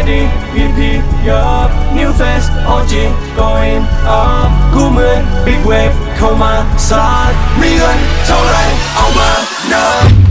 ready PP yup new face OG going up กูเหมือน big wave เข้ามาซัดมีเงินเท่าไรเอามานับ